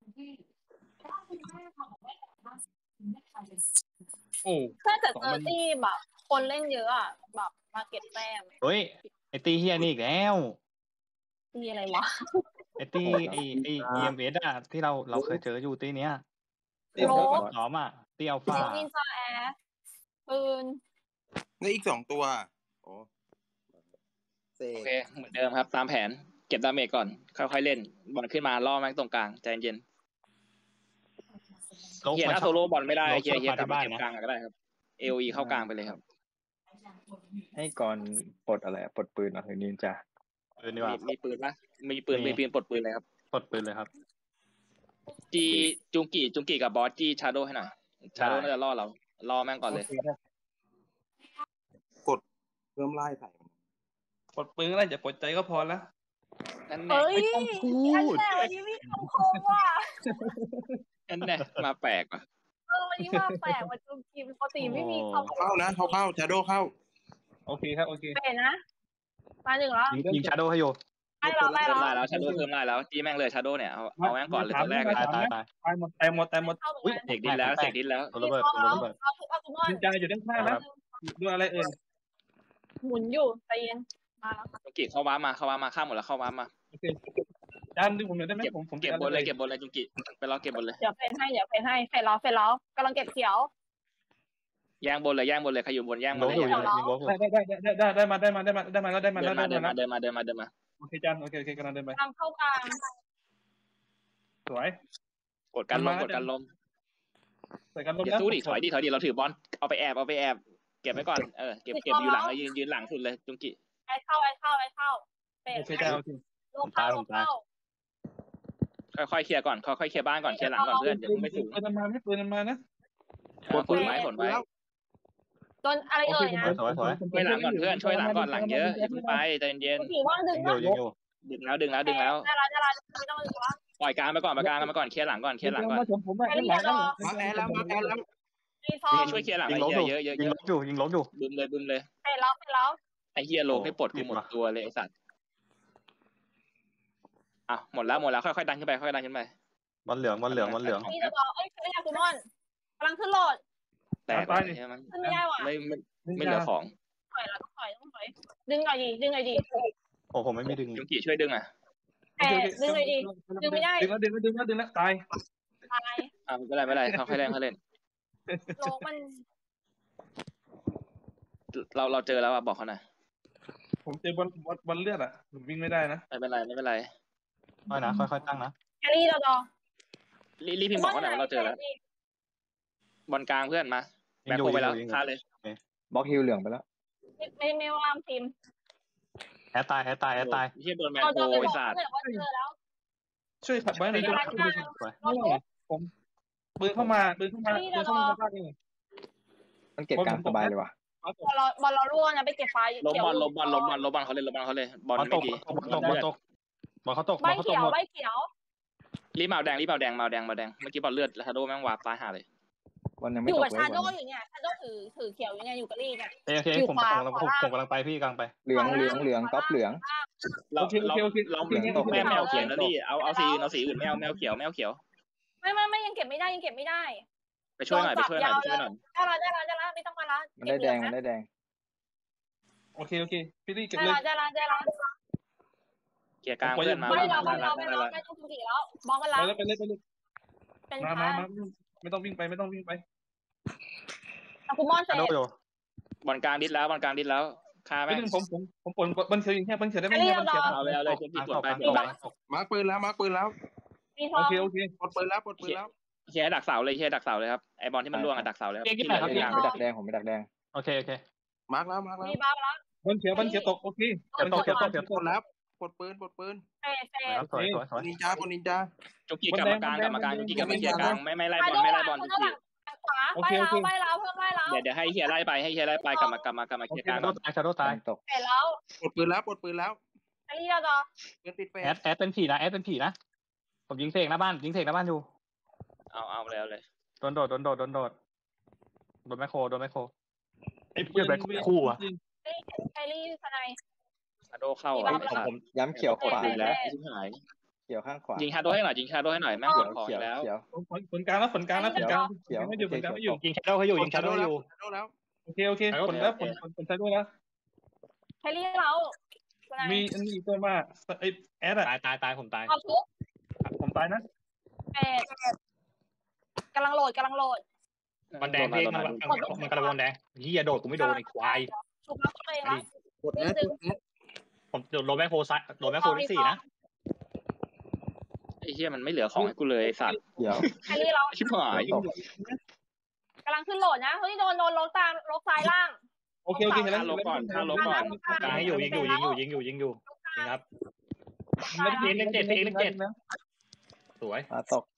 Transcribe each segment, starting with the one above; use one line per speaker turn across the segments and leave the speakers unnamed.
โอ้
ถ้าจะ
สอ
เจอ
งมัน
ที่แบบคนเล่นเยอะอ่ะแบบมาเก็บแต้ม
เฮ้ยไอตีเฮียนี่อีกแล้ว
มีอะไรวะ
ไอตีไอEMS อ่ะที่เราเคยเจออยู่ตีเนี้ย
โล
ซ้อมอ่ะตีอัลฟา
นินจาแอร์ปืน
แล้วอีก2 ตัวโอ้เซ
โอเคเหมือนเดิมครับตามแผนเก็บดาเมจก่อนค่อยๆเล่นบอลขึ้นมาล่อแม็กตรงกลางใจเย็นเฮียถ้าโซโล่บอลไม่ได้เฮียกลับมาเก็บกลางก็ได้ครับAOE เข้ากลางไปเลยครับ
ให้ก่อนปลดอะไรปลดปืนเหรอหรือนินจา
ปืนดีกว่า
มีปืนปะมีปืนปลดปืนเลยครับ
ปลดปืนเลยครับ
จีจุงกีกับบอสจีชาโดให้หน่อยชาโดน่าจะล่อเราล่อแม่งก่อนเลย
กดเพิ่มไล่ใส่มัน
ปลดปืนอะไรจะปลดใจก็พอแล้ว
นั่นแน่
เฮ้ย
ไม่ต้องพูด
อันแน่วันนี้มีคำคมว่ะ
นั่นแน่มาแปลกว่ะ
วันนี้มาแปลกว่าจุกีปกติไม่มีคำคม
เข้านะเข้าชาโดเข้า
โอเคครับโอเค
เป็นนะมาหนึ่งแล้ว
ยิงชาโดให้อยู่
ได้แล้วได้
เพิ่ม
แล้ว
ไล่แล้วชาโดเพิ่มไล่แล้วจีแม่งเลยชาโดเนี่ยเอาแม่งก่อนเลยตัวแรกเลย
ตาย
ตายหมด
อุ้ย
เสกดินแล้ว
ตัวระเบิด
เอาทุกมอน
นินจาอยู่ด้านข้างนะดูอะไรเอ่ย
หมุนอยู่ใจเย็นมาแล้ว
จุงกีเข้าว้ามาข้ามหมดแล้วเข้าว้ามา
โอเคจานดึงผมหน่อยได้ไหมผม
เก็บบนเลยจุงกีไปรอเก็บบนเลย
เดี๋ยวเพนให้เฟดแล้วกำลังเก็บเขียว
แย่งบนเลยใครอยู่บนแย่งมา
ล้ม
เลย
อยู่ยิงล้มอยู่
ได้มาแล้ว
เดินมา
โอเคจานโอเคกำลังเดินไป
กำลังเข้ากลาง
สวย
กดกันลม
ใส่กันลม
อย่าสู้ดิถอยดิเราถือบอลเอาไปแอบเก็บไว้ก่อนเก็บอยู่หลังยืนหลังสุดเลยจุงกิ
ไอ้เข้าเป็ด
โอเคจานโอเค
ลงเข้า
ค่อยๆเคลียร์ก่อนค่อยๆเคลียร์บ้านก่อนเคลียร์หลังก่อนเพื่อนอย่าเพิ่งไปสูง
ปืนมานะ
ผลไว้
โดนอะไรเอ่ยนะ
สวย
ช่วยหลังก่อนเพื่อนช่วยหลังก่อนหลังเยอะอย่าเพิ่งไปใจเย็น
ผีว่าดึง
ยิงอยู่
ดึงแล้วได้ไม่ต้องดึงวะปล่อยกลางไปก่อนเคลียร์หลังก่อน
ผมได้หลังแล้ว
มาแอร์แล้ว
มีทอง
ช่วยเคลียร์หลัง
ยิงล้มอยู่
เยอะ
ยิงล้มอยู่
บึ้มเลย
เป็ดแล้ว
ไอ้เฮียโลกให้ปลดกูหมดตัวเลยไอ้สัตว์อ่ะหมดแล้วค่อยๆดันขึ้นไป
บอลเหลือง
นี่จะบอกไม่อยากคุณมอนกำลังขึ้นโหลด
แตกไปใช่ไหม
ขึ้นไม่ได้ว่ะ
ไม่เหลือของ
ถอยดึงหน่อยดิ
โอ้ผมไม่มีดึง
จุงกีช่วยดึงอ่ะ
ดึงหน่อยดิดึงไม่ได้
ดึงแล้วตาย
ไม่ได้เขาค่อยเล่น
โลกมัน
เราเจอแล้วอ่ะบอกเขาหน่อย
ผมเจอบอลเลือดอ่ะผมวิ่งไม่ได้นะ
ไม่เป็นไร
ค่อยนะค่อยตั้งนะ
แครี่ดอ
รีบพิมพ์บอกเขาหน่อยว่าเราเจอแล้วบอลกลางเพื่อนมาแบกโคไปแล้วฆ่าเลย
บล็อกฮิลเหลืองไปแล้ว
ไม่ว่างทีม
แอตตาย
เฮียโดนแมนโคไอ้สัตว์
ช่วยขับไว้หน่อยผมปืนเข้ามาภาคนี้
มันเก็บกลางสบายเลยว่ะ
บอลเราล่วงนะไปเก็บไฟ
ลบบอลเขาเลยบอลไม่ดี
บอลเขาตก
ใบเขียว
รีบมาแดงเมื่อกี้บอลเลือดแล้วชาโดแม่งวาร์ปตายหาเลย
วันยังไม่
อยู่
ต
กับ
กเลย
ชาโดอยู่เนี่ยชาโดถือเขียวอยู่เนี่ยอยู่กับลี่เนี่ย
โอเคผมกำลังไปพี่กำลังไป
เหลืองก๊อปเหลือง
เราแมวเขียวนะลี่เอาสีอื่นไม่เอาแมวเขียว
ไม่ยังเก็บไม่ได้
ไปช่วยหน่อย
ได้แล้วไม่ต้องมาละ
มันได้แดง
โอเคพี่ลี่เก็บ
ได้
เลย
แล้ว
เกียร์กลางเพื่อนมา
ไม่ต้องกี่แล้วมองกันละ
ไปเลย
เป็น
มา
ท้าย
ไม่ต้องวิ่งไป
คุมอนเสร็จ
บอลกลางดิสแล้วฆ่าแม่
ไม่ถึงผมปนบอลเขียวยิงแค่บอลเขียวได้ไหม
เอาเลยจุดกดไป
มาปืนแล้ว
มีทอง
โอเค
ปลดปืนแล้ว
เฮียดักเสาเลยครับไอบอลที่มันล่วงดักเสาเลย
ไม่ดักแดงผมไม่ดักแดง
โอเค
มาร์กแล้ว
มีบ้าแล้ว
บอลเขียวตกโอเค
ตก
ปลดแล้วปลดปืน
เฟด
สวย
นินจา
จุกีกลับมากลางจุกีกลับมาเฮียกลางไม่ไล่บอลจุกี
ขวาไปแล้วเพิ่มไล่แล้ว
เดี๋ยวให้เฮียไล่ไปกลับมาเฮียกลาง
ชาโดตาย
ตก
เสร็จแล้ว
ปลดปืนแล้วแ
ไอ้ที่เรา
ปืนติดเฟ
แอดเป็นผีนะผมยิงเสกหน้าบ้านอยู่
เอาเลย
โดนแมคโคร
ไอ้ปืน
คู่อ่ะ
ไคลี่สไน
ชาโดเข้า
ผมย้ำเขียวขวา
แล้วชิบหาย
เขียวข้างขวา
ยิงชาโดให้หน่อยยิงชาโดให้หน่อยแม่งปวดคออีกแล้ว
เขียว
ผลกลางแล้วผลกลางแล้วผลกลางไม่อยู่ผลกลางไม่อยู่
ยิงชาโดเขาอยู่ยิงชาโดอยู่
แล้ว
โอเคผลแล้วผลใช้ด้วยแล้ว
แครี่เรา
มีอันนี้ตัวมาไอแอดอะ
ตายผมตาย
เอาทุก
ผมตายนะ
กำลังโหลด
มันแดงพี่มันกระโดดแดงเฮียโดดกูไม่โดนไอ้ควาย
ชุบแล้วตัวเองแล้ว
กดแอด
ผมโดนแม่โคซ้ายโดนแม่โคที่4นะ
ไอ้เหี้ยมันไม่เหลือของให้กูเลยไอ้สัตว์
เขียว
แครี่เรา
ชิบหาย
ตก
กำลังขึ้นโหลดนะเฮ้ยโดนลกซ้ายล่าง
โอเคเห็นแล้ว
ลงก่อนข้างลงก่อน
กลางให้อยู่ยิงอยู่ครับเลข7สวย
ตก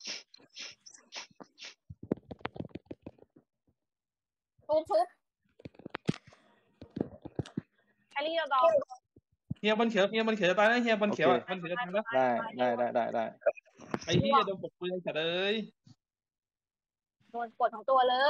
ทุบแครี่เราดอง
เฮียบนเขียวจะตายนะเฮียบนเขียวอ่ะบนเขียวจะตายนะ
ได้
ไอ้เฮียโดนปกปืนจัดเลย
โดนกดของตัวเลย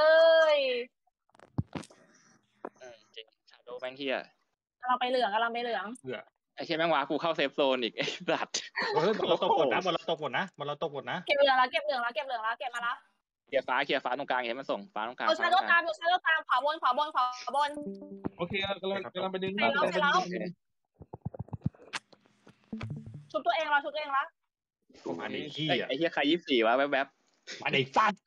จริงชาโดแม่งเหี้ย
กำลังไปเหลือง
ไอ้เหี้ยแม่งวากูเข้าเซฟโซนอีกไอ้สัตว์
เราตกหมดนะมันเราตกหมดนะ
เก็บเหลืองแล้วเก็บมาแล้ว
เคลียร์ฟ้าตรงกลางเห็นมันส่งฟ้าตรงกลาง
ชาโดตามขวาบน
โอเคกำลังไปดึง
ชุบตัวเองแล้ว
มาในเฮีย
ไอ้เหี้ยใคร24วะแวบ
มาในฟัด